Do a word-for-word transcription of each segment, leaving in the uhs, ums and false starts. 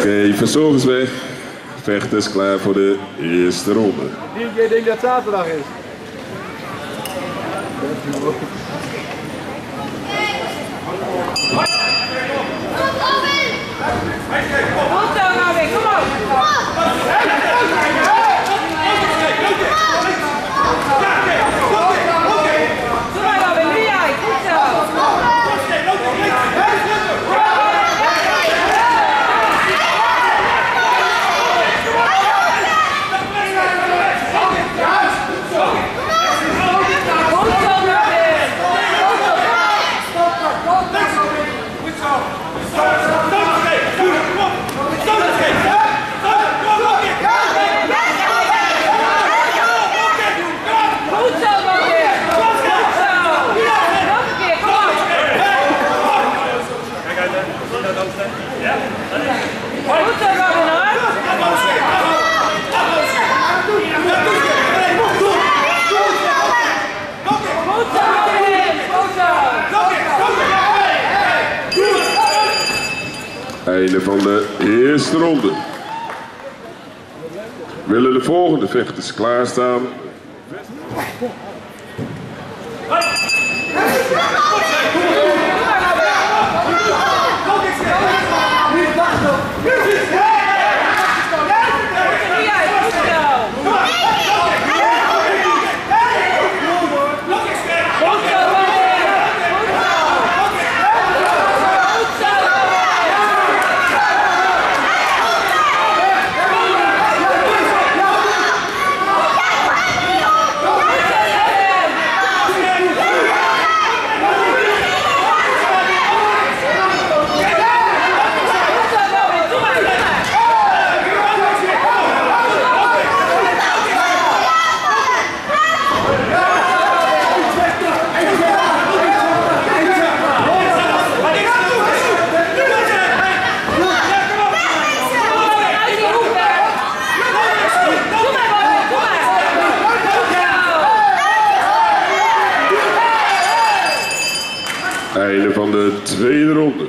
Okay, verzorgers weg. Vechters klaar voor de eerste ronde. Ik denk dat het zaterdag is. Goed zo, Robin, kom op! Doe maar, Robin, nu jij, goed zo! Einde van de eerste ronde. Willen de volgende vechters klaarstaan? Einde van de tweede ronde.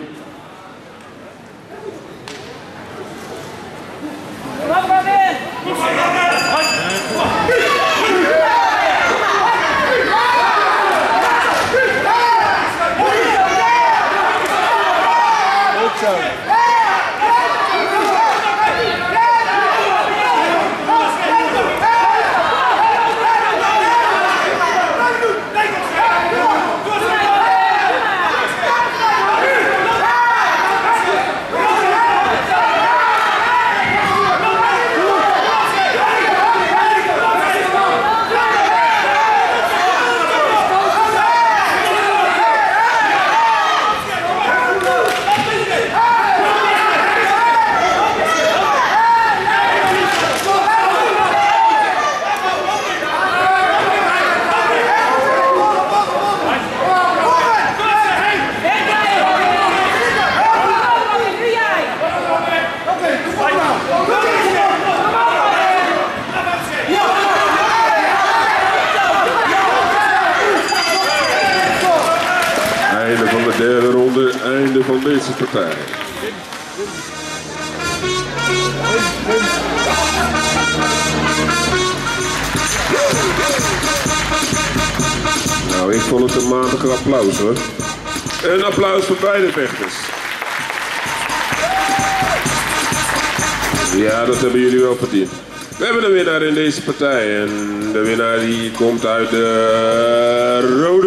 Einde van de derde ronde, einde van deze partij. Nou, ik vond het een matige applaus hoor. Een applaus voor beide vechters. Ja, dat hebben jullie wel verdiend. We hebben een winnaar in deze partij en de winnaar die komt uit de rode